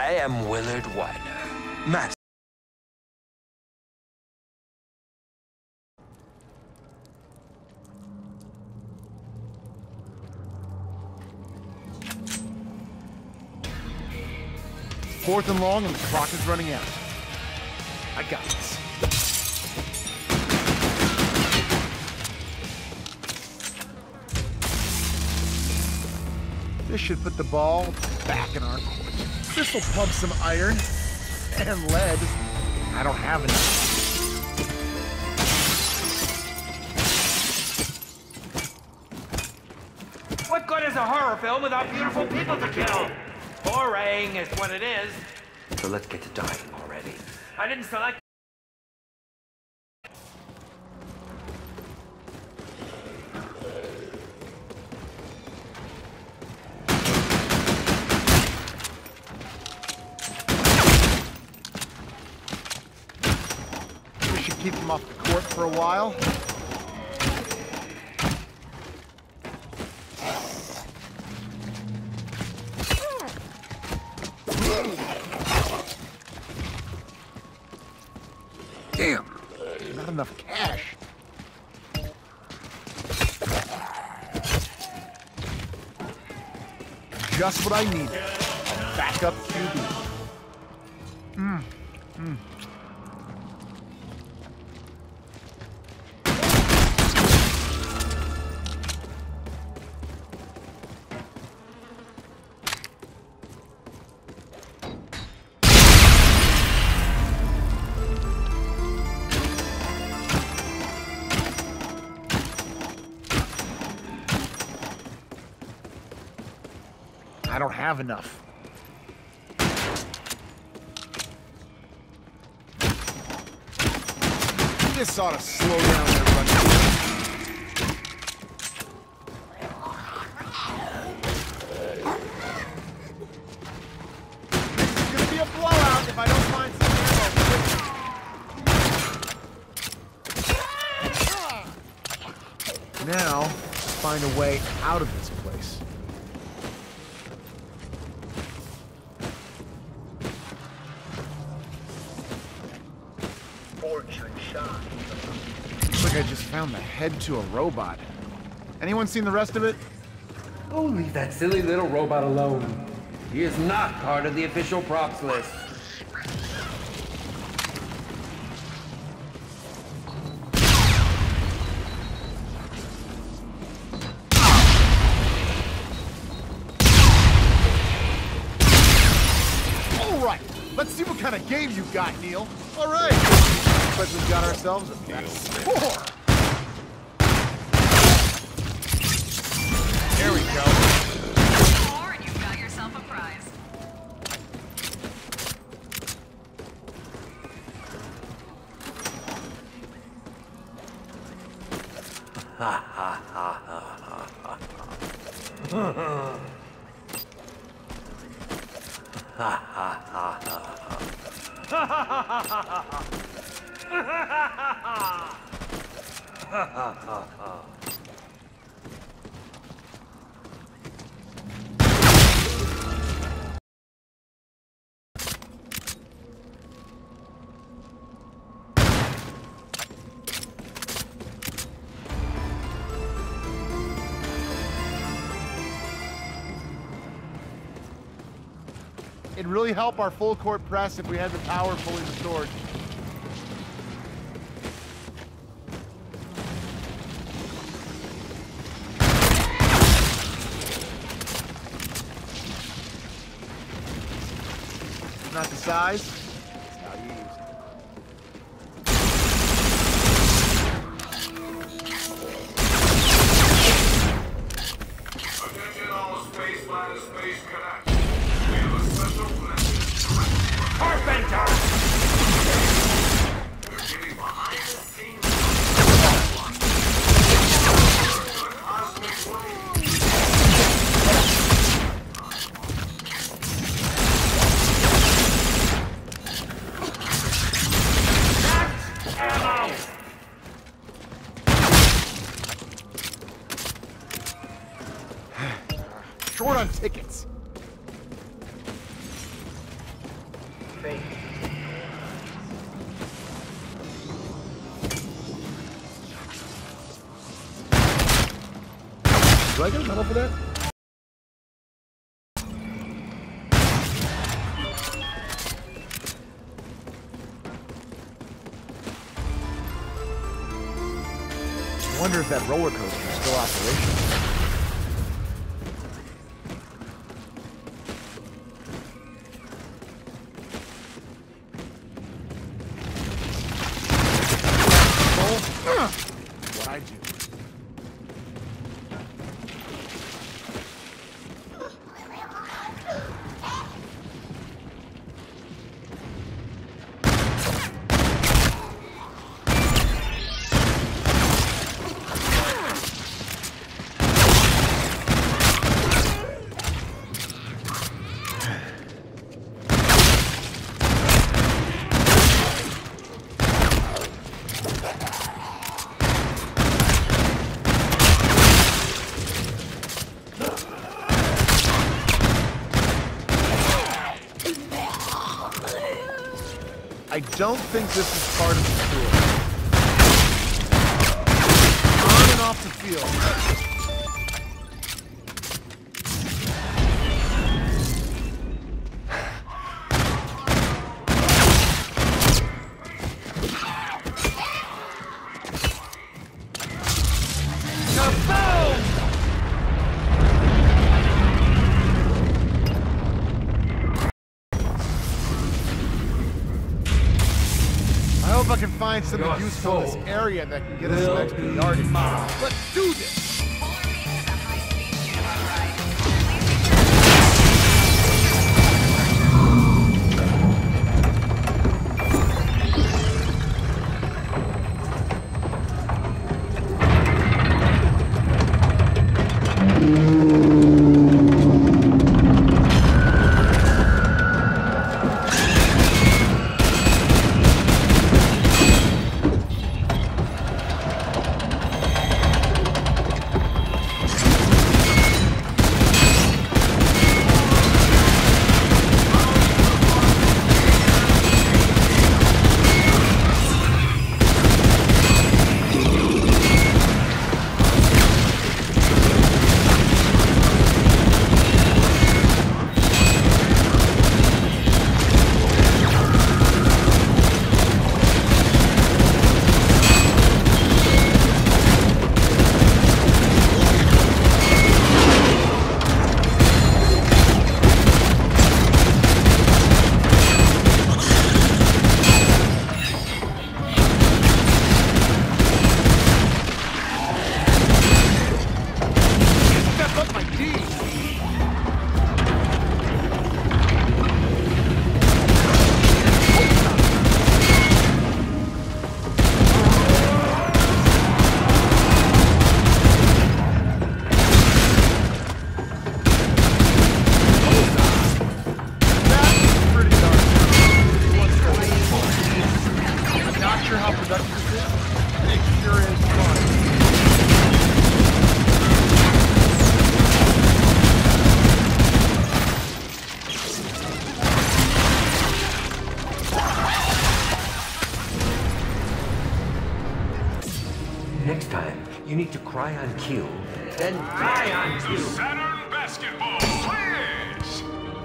I am Willard Wyler, master. Fourth and long, and the clock is running out. I got this. This should put the ball back in our court. This will pump some iron and lead. I don't have enough. What good is a horror film without beautiful people to kill? Boring is what it is. So let's get to dying already. I didn't select. We should keep him off the court for a while. Damn, not enough cash. Just what I needed. Backup QB. I don't have enough. This ought to slow down their running. This is gonna be a blowout if I don't find some ammo. Now, find a way out of this place. Looks like I just found the head to a robot. Anyone seen the rest of it? Oh, leave that silly little robot alone. He is not part of the official props list. All right, let's see what kind of game you got, Neil. All right, looks like we've got ourselves a score. There we go. Or you've got yourself a prize. Ha ha ha ha ha ha. Ha ha ha ha. It'd really help our full court press if we had the power fully restored. Not the size. It's how you use it. Attention all space line space cadets. We have a special message. Carpenter! We're getting behind the scenes. Cosmic wave. Ammo! Short on tickets. fate. Do I get a medal for that? I wonder if that roller coaster is still operational. What I do. I don't think this is part of the tour. On and off the field. I hope I can find something useful in this area that can get us some extra yardage. Let's do this! Polar Beach is a high-speed shoot 'em up ride. Next time, you need to cry on cue, then die on The cue. Saturn Basketball Sledge!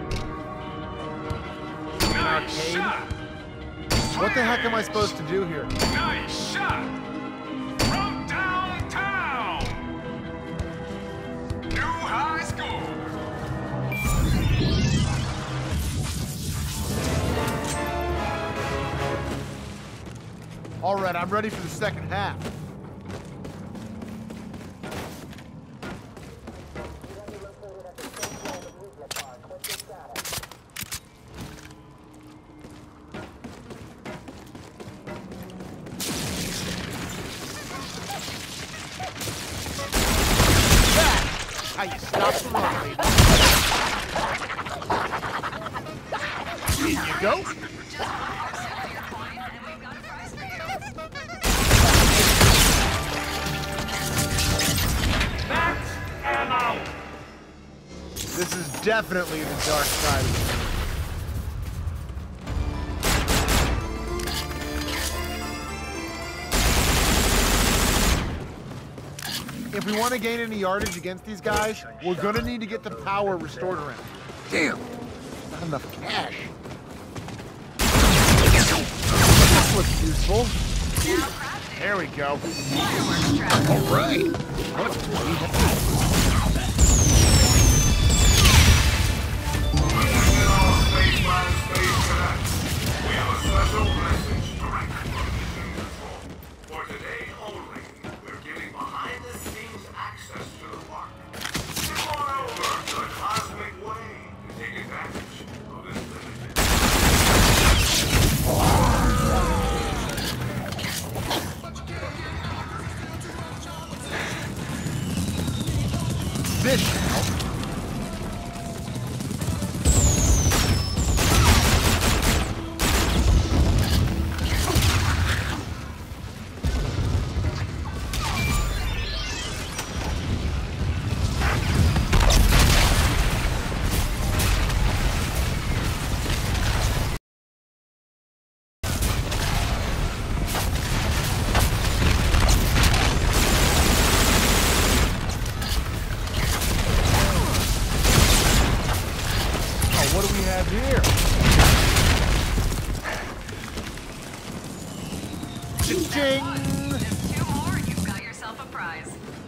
Nice shot! What the heck am I supposed to do here? Nice shot! From downtown! New high score! All right, I'm ready for the second half. That's how you stop the run, baby. In you go. This is definitely the dark side of it. if we want to gain any yardage against these guys, we're gonna need to get the power restored around. Damn! Not enough cash. This looks useful. There we go. All right. We have a special message direct from Mission Control. For today only, we're giving behind-the-scenes access to the park. Moreover, the cosmic way to take advantage of this limited. This should help. What do we have here? Ching! Just 2 more, you've got yourself a prize.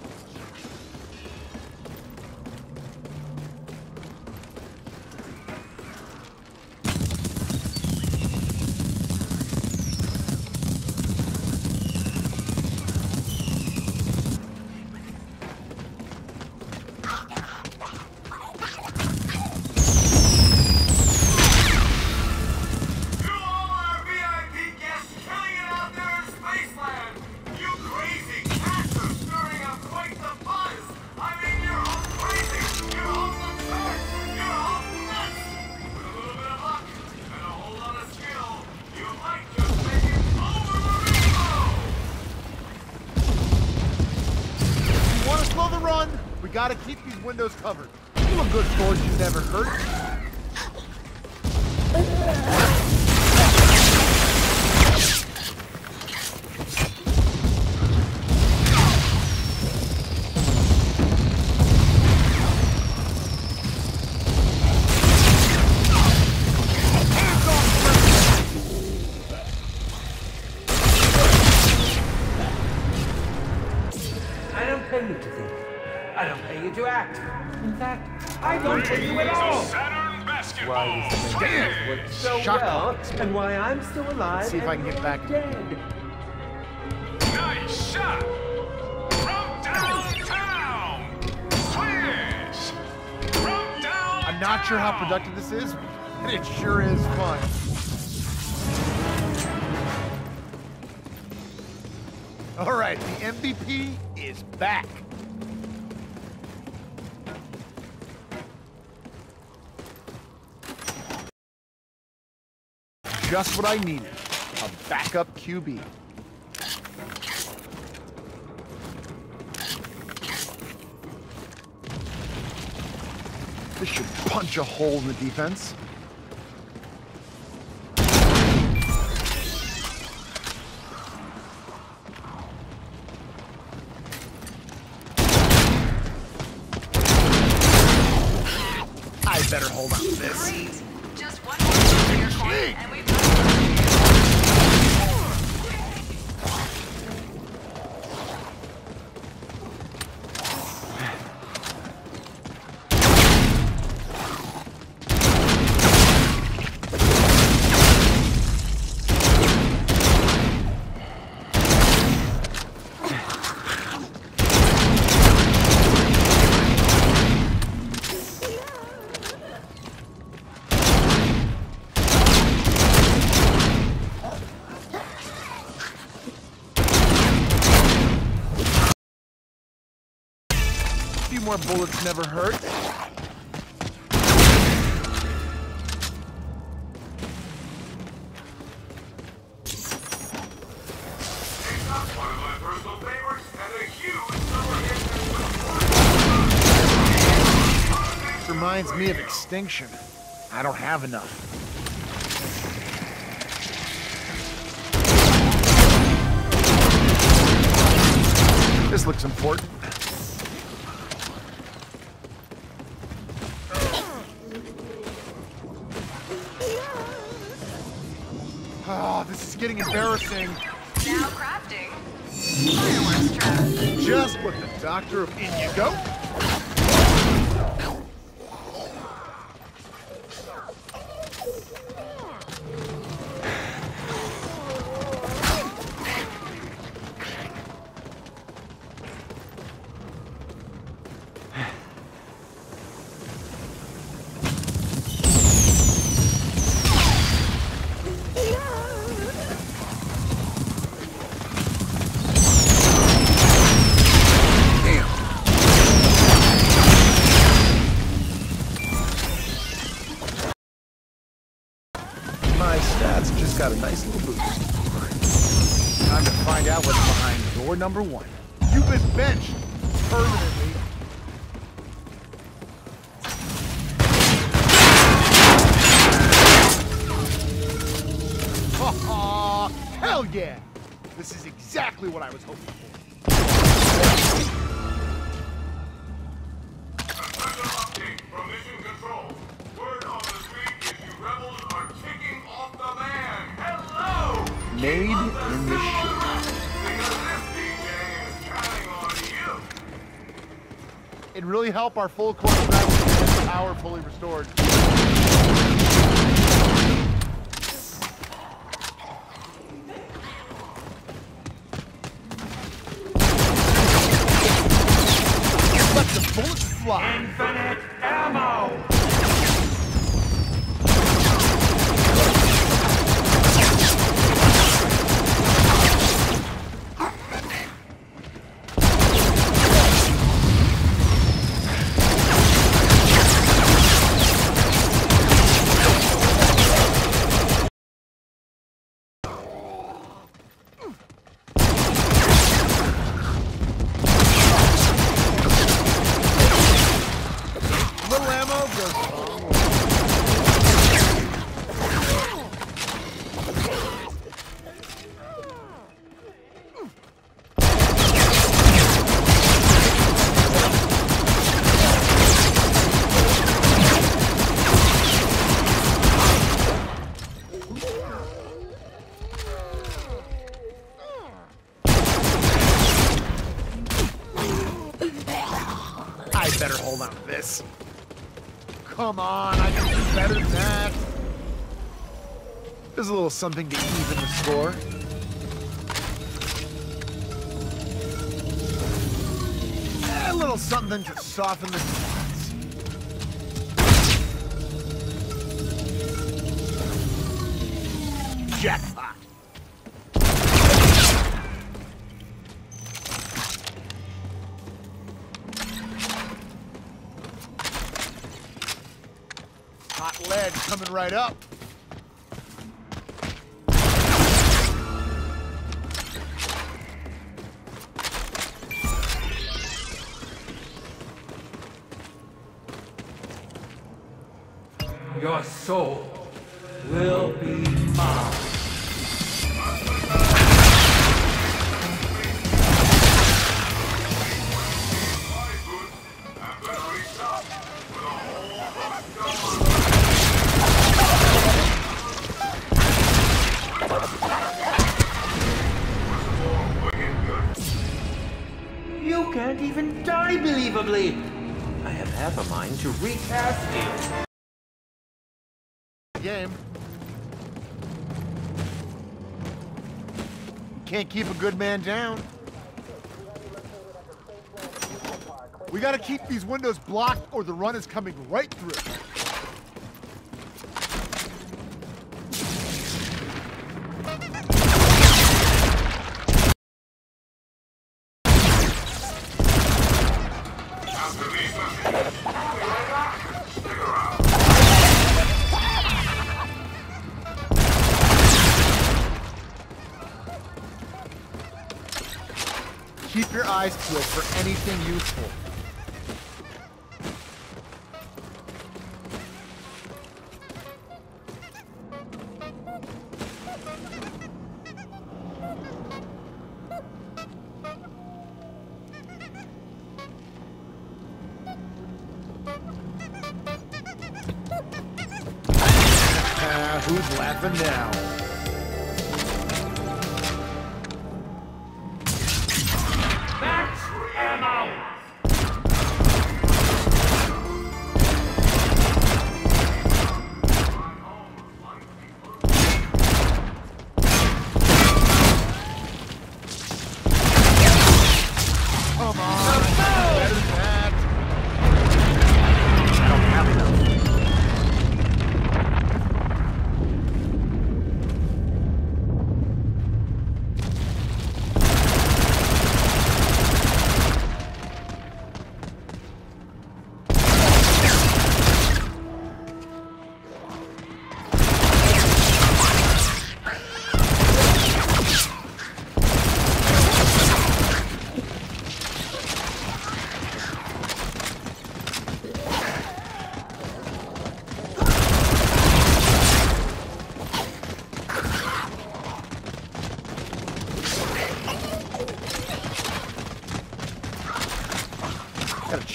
You all are VIP guests killing it out there in Spaceland! You crazy cats are stirring up quite the buzz! I mean, you're all crazy! You're all nuts! You're all nuts! With a little bit of luck and a whole lot of skill, you might just make it over the rainbow! If you want to slow the run, we gotta keep these windows covered. A little good fortune never hurts. I don't pay you to think. I don't pay you to act. In fact, I don't pay you at all. Saturn Why basketball! these things work so Shock well, box. and why I'm still alive. See if I can and get back. you're dead. Nice shot! From downtown! Swish! From downtown! I'm not sure how productive this is, but it sure is fun. All right, the MVP is back. Just what I needed, a backup QB. This should punch a hole in the defense. I better hold on to this. Great. Just one more for your coin, and we've got A few more bullets never hurt. One of my personal favorites and a huge summer hit. This reminds me of Extinction. I don't have enough. This looks important. this is getting embarrassing. Now crafting. Fireworks trap. Just what the doctor of in you go. My stats just got a nice little boost. Time to find out what's behind door number 1. You've been benched permanently. Ha hell yeah! This is exactly what I was hoping for. Special update from Mission Control. Word on the street is you rebels are kicking off the man. Hello! Made in the shit. Because this DJ is counting on you. It'd really help our full course of power fully restored. Let the bullets fly. Infinite ammo! Little ammo goes a long way. I better hold on to this. Come on, I can do better than that. There's a little something to even the score. A little something to soften the spots. Jackpot. Hot lead coming right up. Your soul will be mine. You can't even die believably. I have half a mind to recast you. Game. Can't keep a good man down. We gotta keep these windows blocked or the run is coming right through. Keep your eyes peeled for anything useful. Who's laughing now?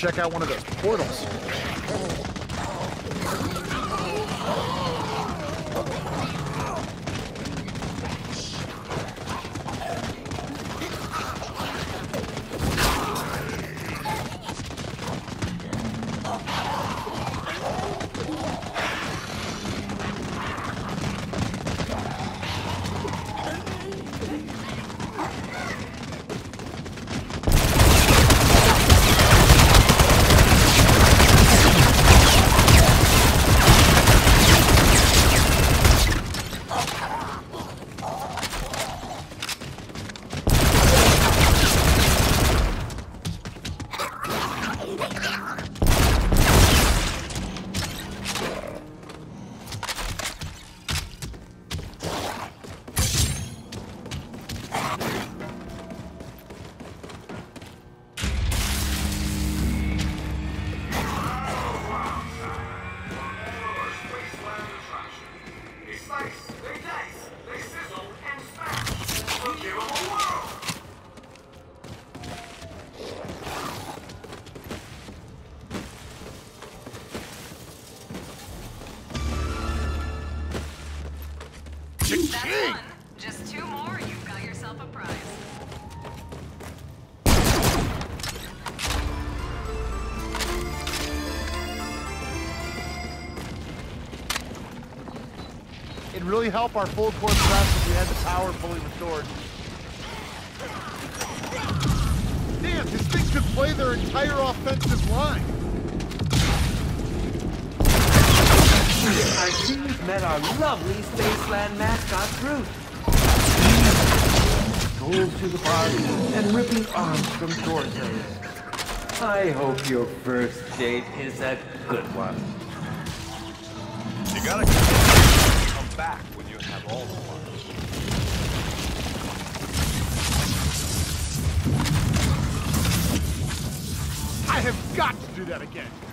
check out one of those portals. That's one. Just 2 more, you've got yourself a prize. It'd really help our full court press if we had the power fully restored. Damn, this thing could play their entire offensive line. I see you've met our lovely Spaceland mascot, Groot. Goes to the party and ripping arms from torsos. I hope your first date is a good one. You gotta come back when you have all the fun. I have got to do that again.